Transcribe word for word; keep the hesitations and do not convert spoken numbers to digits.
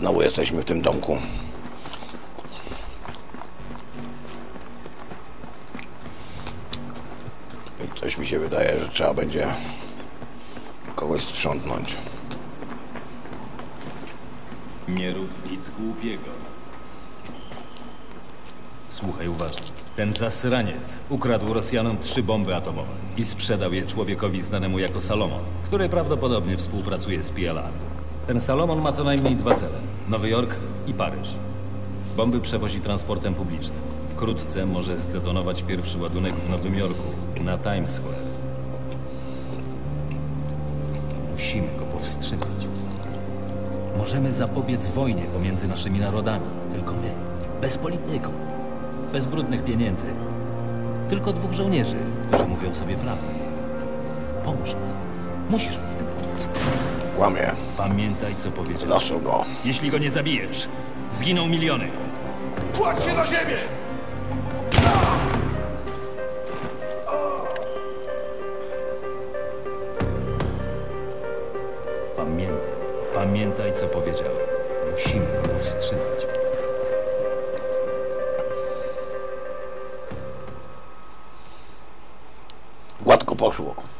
Znowu jesteśmy w tym domku. I coś mi się wydaje, że trzeba będzie kogoś sprzątnąć. Nie rób nic głupiego. Słuchaj uważnie. Ten zasraniec ukradł Rosjanom trzy bomby atomowe i sprzedał je człowiekowi znanemu jako Salomon, który prawdopodobnie współpracuje z P L A. Ten Salomon ma co najmniej dwa cele. Nowy Jork i Paryż. Bomby przewozi transportem publicznym. Wkrótce może zdetonować pierwszy ładunek w Nowym Jorku, na Times Square. Musimy go powstrzymać. Możemy zapobiec wojnie pomiędzy naszymi narodami. Tylko my. Bez polityków. Bez brudnych pieniędzy. Tylko dwóch żołnierzy, którzy mówią sobie prawdę. Pomóż mi. Musisz mi w tym pomóc. Kłamie. Pamiętaj, co powiedziałem. Losu go. Jeśli go nie zabijesz, zginą miliony. Kładź się na ziemię! Pamiętaj. Pamiętaj, co powiedziałem. Musimy go powstrzymać. Gładko poszło.